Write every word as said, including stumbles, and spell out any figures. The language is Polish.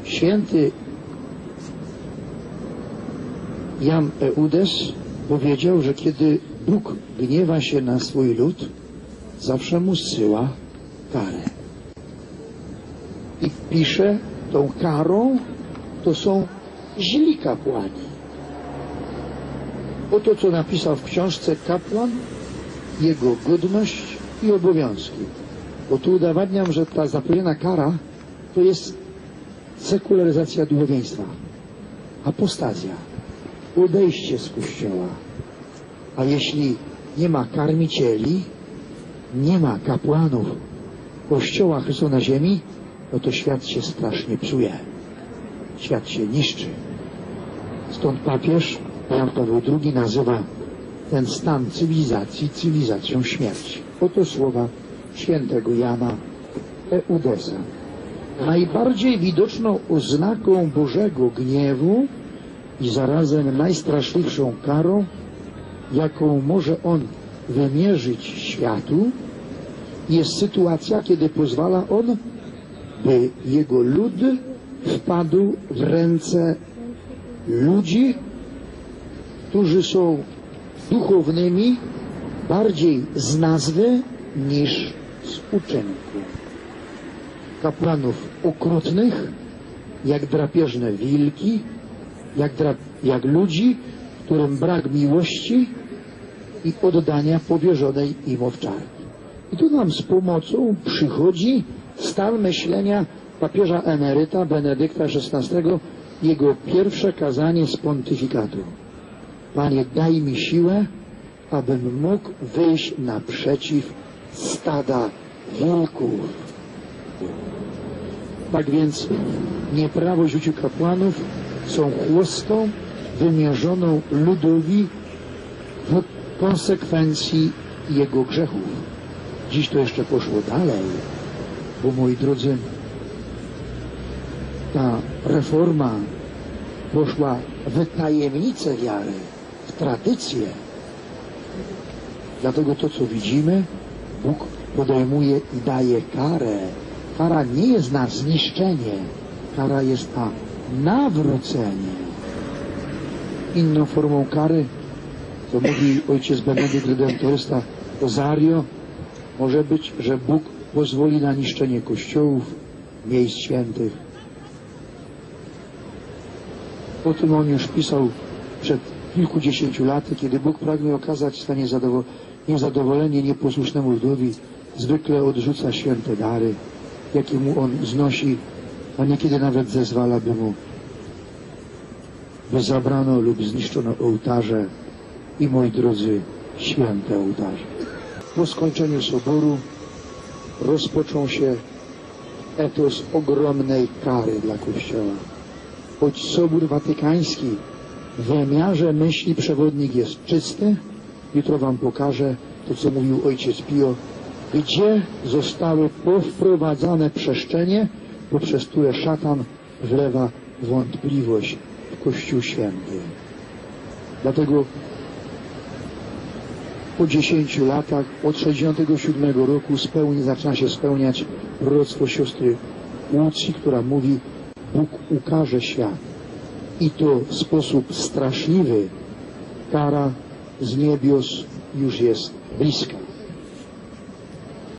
Święty Jan Eudes powiedział, że kiedy Bóg gniewa się na swój lud, zawsze mu zsyła karę. I pisze, tą karą to są źli kapłani. Oto co napisał w książce Kapłan, jego godność i obowiązki. Bo tu udowadniam, że ta zapowiedziana kara to jest sekularyzacja duchowieństwa, apostazja, odejście z Kościoła. A jeśli nie ma karmicieli, nie ma kapłanów Kościoła Chrystusa na ziemi, no to świat się strasznie psuje. Świat się niszczy. Stąd papież Jan Paweł drugi nazywa ten stan cywilizacji cywilizacją śmierci. Oto słowa świętego Jana Eudesa. Najbardziej widoczną oznaką Bożego gniewu i zarazem najstraszliwszą karą, jaką może On wymierzyć światu, jest sytuacja, kiedy pozwala On, by Jego lud wpadł w ręce ludzi, którzy są duchownymi bardziej z nazwy niż z uczynku. Kapłanów okrutnych, jak drapieżne wilki, jak, dra jak ludzi, którym brak miłości i oddania powierzonej im owczarki. I tu nam z pomocą przychodzi stan myślenia papieża emeryta Benedykta szesnastego, jego pierwsze kazanie z pontyfikatu. Panie, daj mi siłę, abym mógł wyjść naprzeciw stada wilków. Tak więc nieprawość w życiu kapłanów są chłostą wymierzoną ludowi w konsekwencji jego grzechów. Dziś to jeszcze poszło dalej, bo moi drodzy, ta reforma poszła w tajemnicę wiary, w tradycję. Dlatego to, co widzimy, Bóg podejmuje i daje karę. Kara nie jest na zniszczenie, kara jest na nawrócenie. Inną formą kary, co mówi ojciec Benedykt Redemptorysta Rosario, może być, że Bóg pozwoli na niszczenie kościołów, miejsc świętych. O tym on już pisał przed kilkudziesięciu laty, kiedy Bóg pragnie okazać swe niezadowolenie nieposłusznemu ludowi, zwykle odrzuca święte dary, jakie mu on znosi, a niekiedy nawet zezwala, by mu by zabrano lub zniszczono ołtarze i, moi drodzy, święte ołtarze. Po skończeniu soboru rozpoczął się etos ogromnej kary dla Kościoła. Choć Sobór Watykański w wymiarze myśli przewodnik jest czysty, jutro wam pokażę to, co mówił ojciec Pio, gdzie zostały powprowadzane przeszczenie, poprzez które szatan wlewa wątpliwość w Kościół Święty. Dlatego po dziesięciu latach, od sześćdziesiątego siódmego roku spełni, zaczyna się spełniać proroctwo siostry Łucji, która mówi: Bóg ukaże świat i to w sposób straszliwy. Kara z niebios już jest bliska.